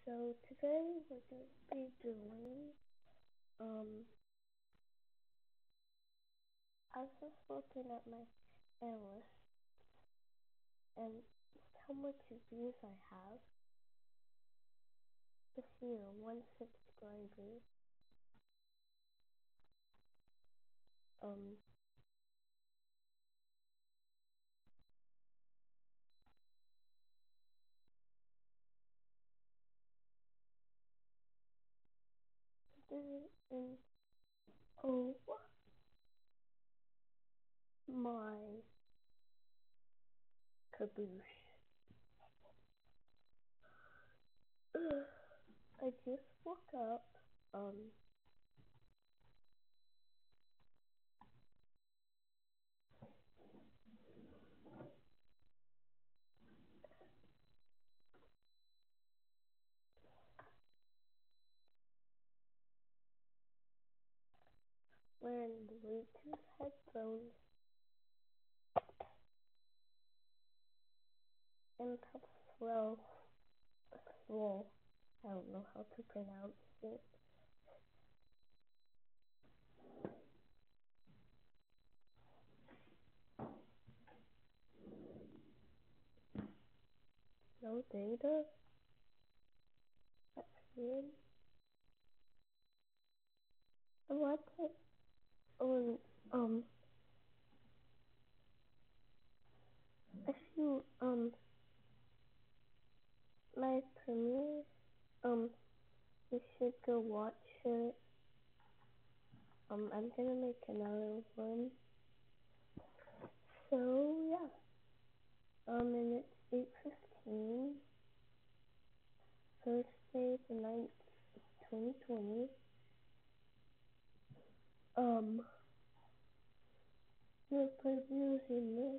So today we're going to be doing, I was just looking at my analyst and how much views I have this year, one subscriber. Um, and oh my caboose. I just woke up, wearing Bluetooth headphones and Pepswell. Well, I don't know how to pronounce it. No data? That's weird. I watch it on, if you, my premiere, you should go watch it. I'm gonna make another one. So, yeah. And it's 8:15, Thursday the 9th, 2020. We'll be using this.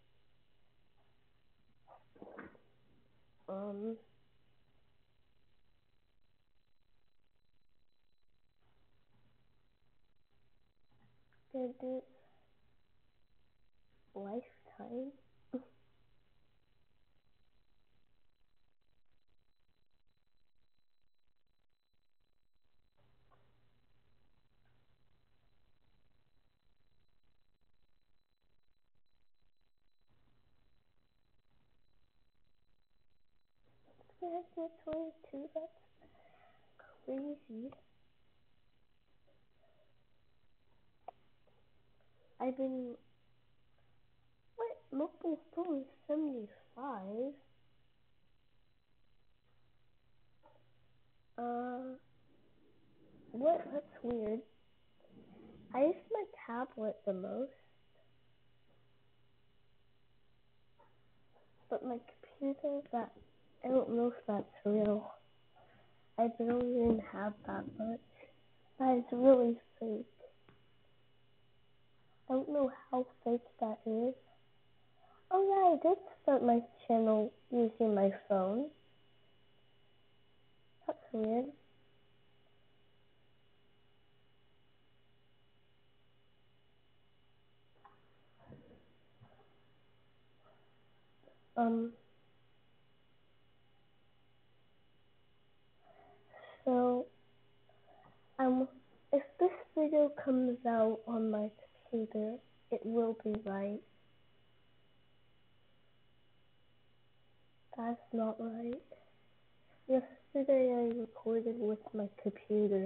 Did it lifetime. Yeah, 22, that's crazy. I've been, what, mobile phone 75? What, that's weird. I use my tablet the most, but my computer, I don't know if that's real. I don't even have that much. That is really fake. I don't know how fake that is. Oh yeah, I did start my channel using my phone. That's weird. So, if this video comes out on my computer, it will be right. That's not right. Yesterday I recorded with my computer.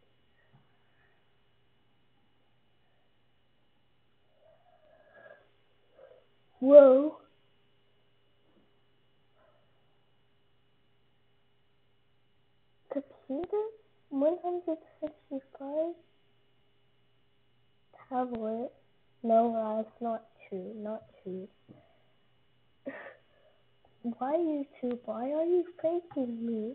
Whoa. Computer? 165? Tablet? No, that's not true. Not true. Why YouTube? Why are you faking me?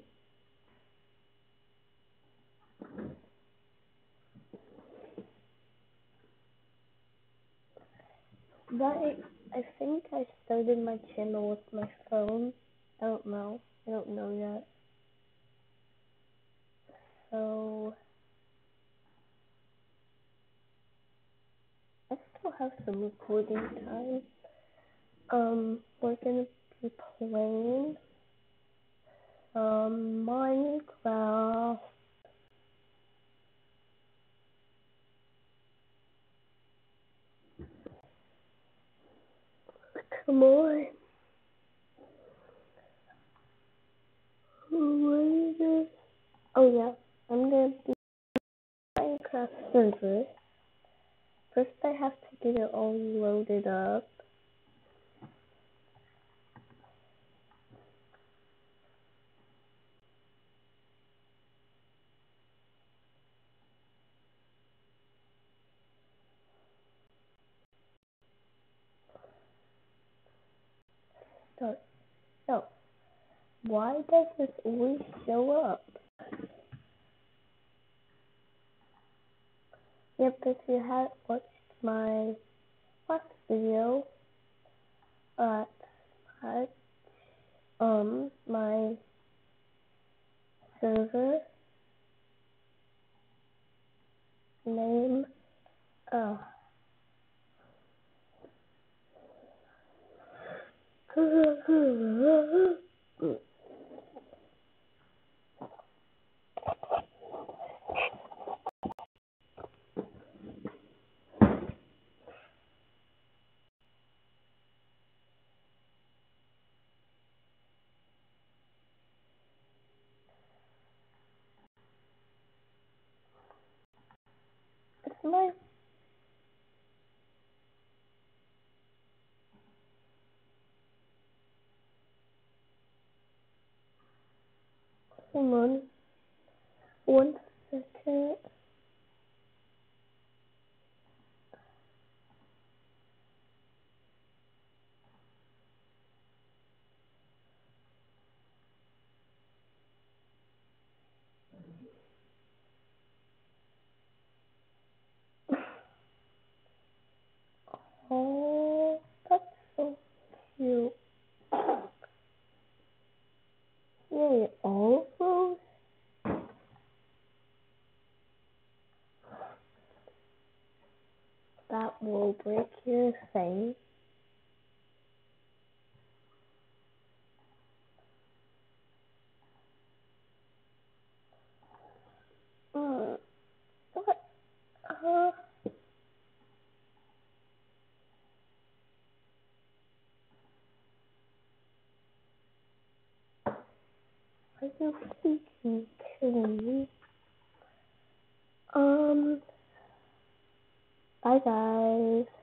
I think I started my channel with my phone. I don't know. I don't know yet. So I still have some recording time. We're gonna be playing Minecraft. Come on. What is this? Oh yeah, I'm gonna do Minecraft server. First I have to get it all loaded up. Start. So, why does this always show up? Yep, if you had watched my last video, at my server name, it's my hold on 1 second. Oh, that's so cute. Yay, all of those? That will break your thing. What? Are you freaking kidding me? Bye guys.